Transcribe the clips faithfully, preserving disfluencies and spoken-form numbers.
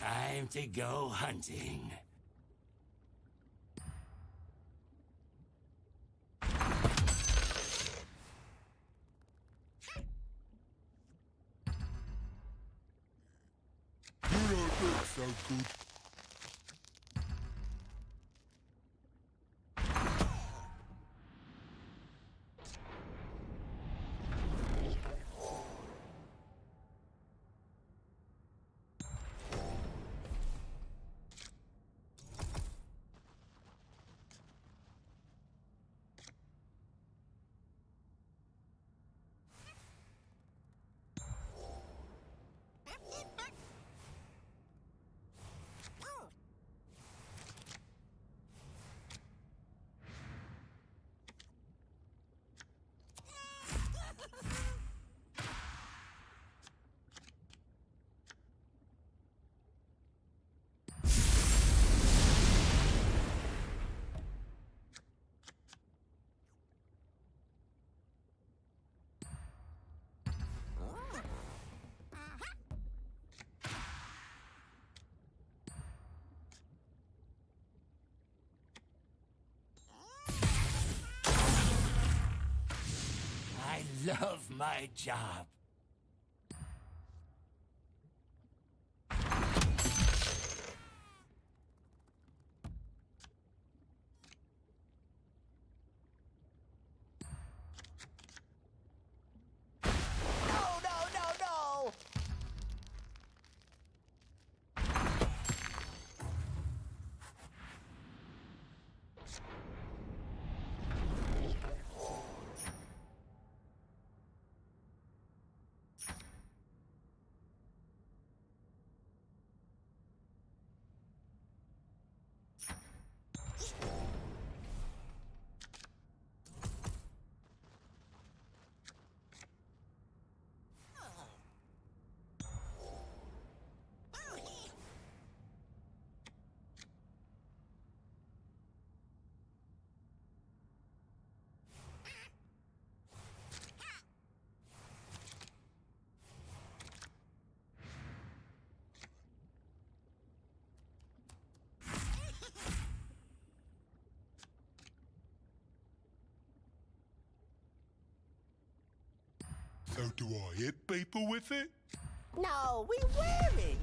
Time to go hunting. You don't look so good. I love my job. No, no, no, no! So do I hit people with it? No, we wear it!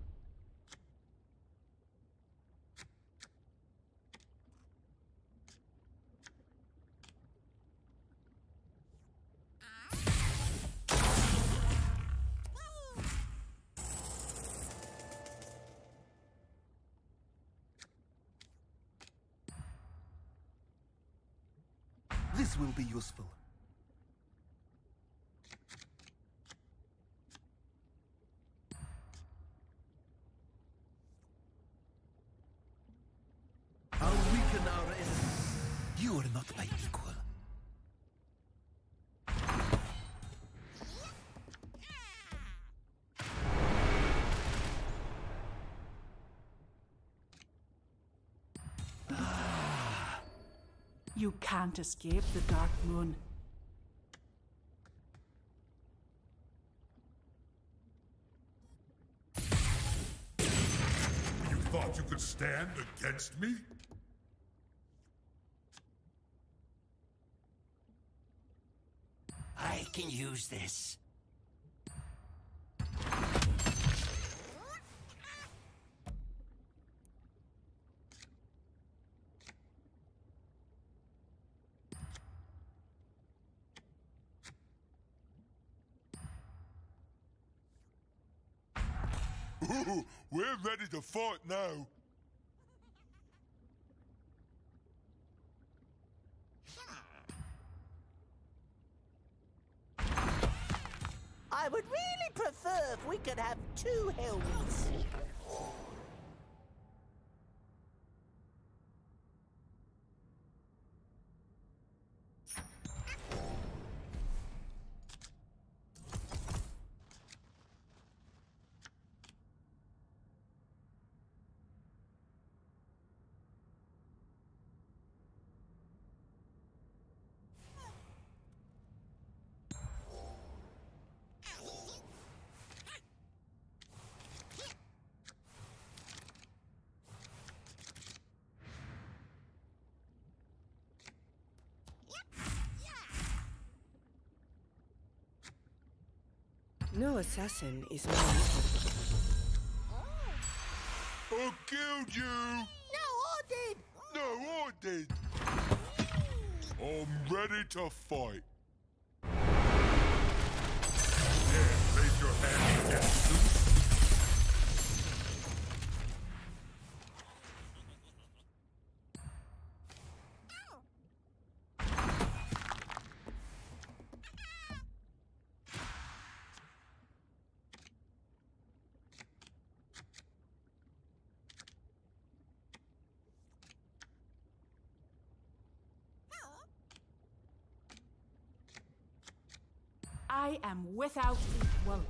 This will be useful. I'll weaken our enemies. You are not my equal. You can't escape the Dark Moon. You thought you could stand against me? I can use this. Ooh, we're ready to fight now. I would really prefer if we could have two helmets. No assassin is my equal. I killed you! No, I did! No, I did! I'm ready to fight. Yeah, raise your hand against Zeus. I am without equal.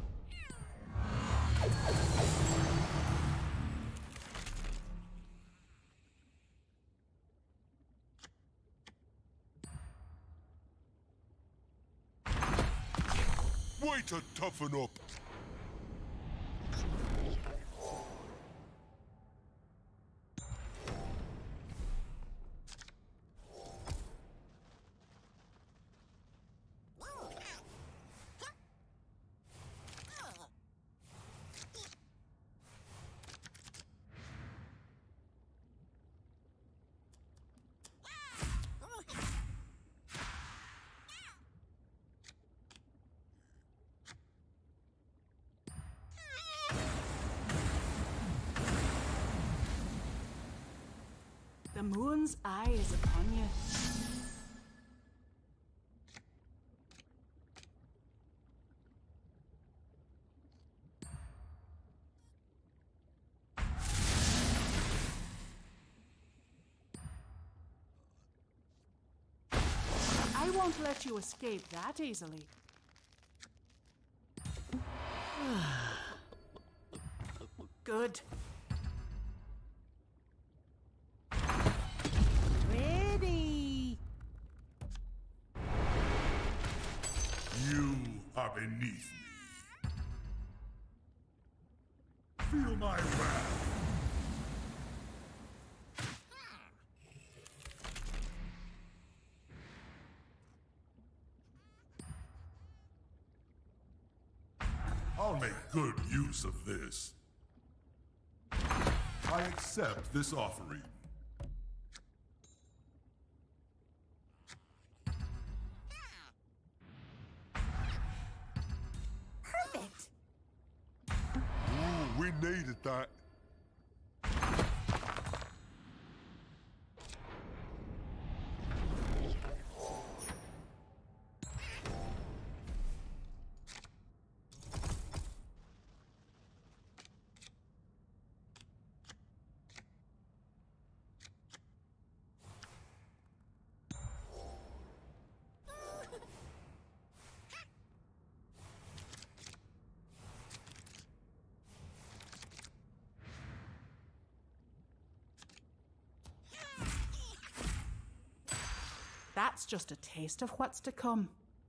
Way to toughen up. The moon's eye is upon you. I won't let you escape that easily. Good. Ready! You are beneath me. Feel my wrath. I'll make good use of this. I accept this offering. Perfect! Ooh, we needed that. That's just a taste of what's to come.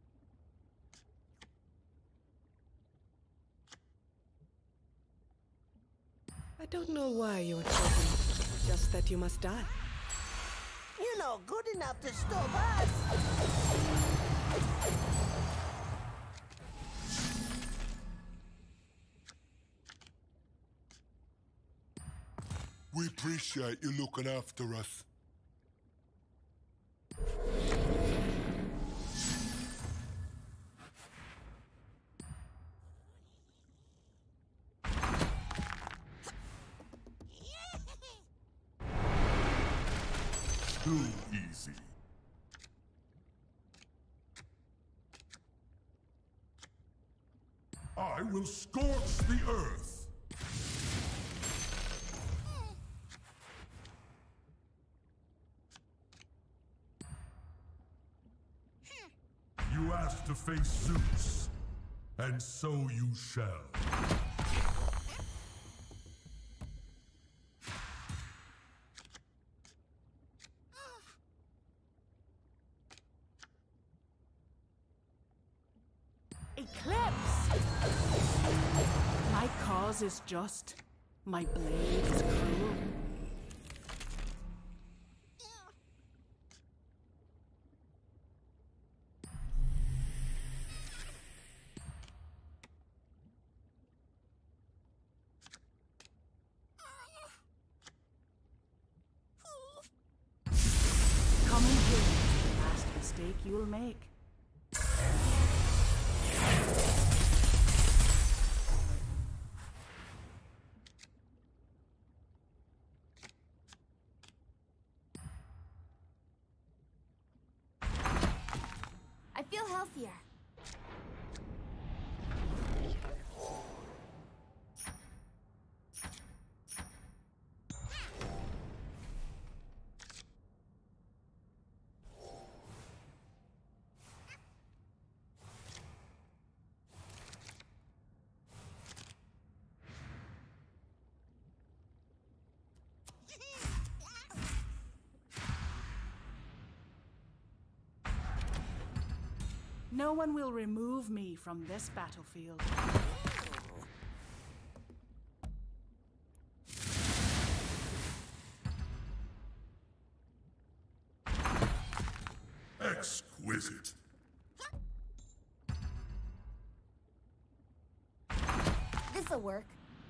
I don't know why you are chosen. Just that you must die. You're not good enough to stop us! We appreciate you looking after us. Too easy. I will scorch the earth. You asked to face Zeus, and so you shall. Eclipse! My cause is just. My blade is cruel. mistake you'll make. I feel healthier. No one will remove me from this battlefield. Exquisite. This'll work.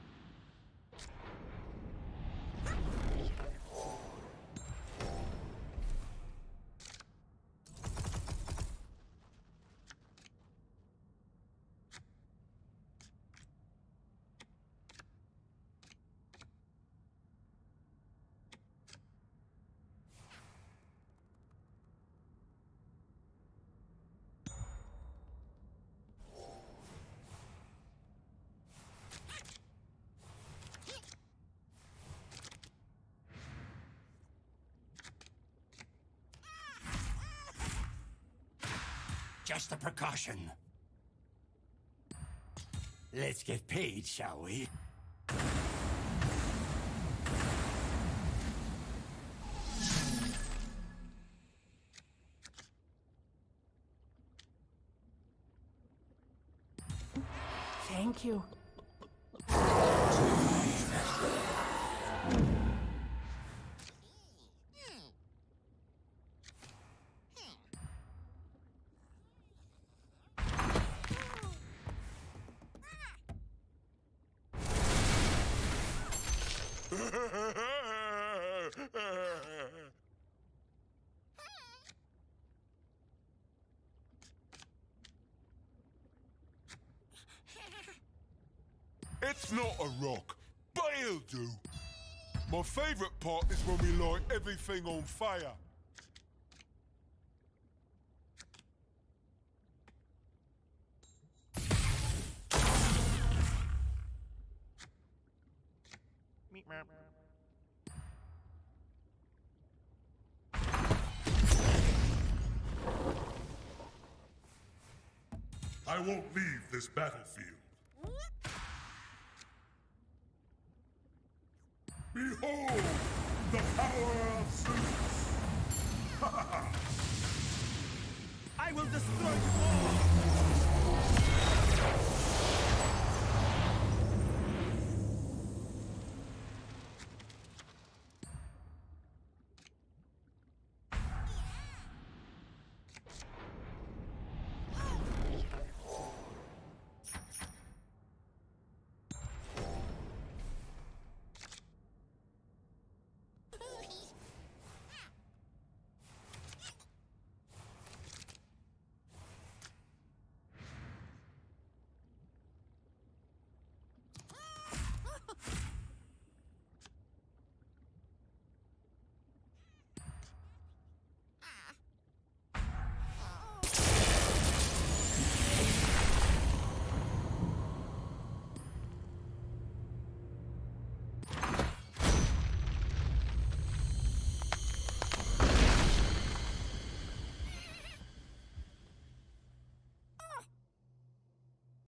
Just a precaution. Let's get paid, shall we? Thank you. It's not a rock, but it'll do. My favourite part is when we light everything on fire. I won't leave this battlefield. Behold the power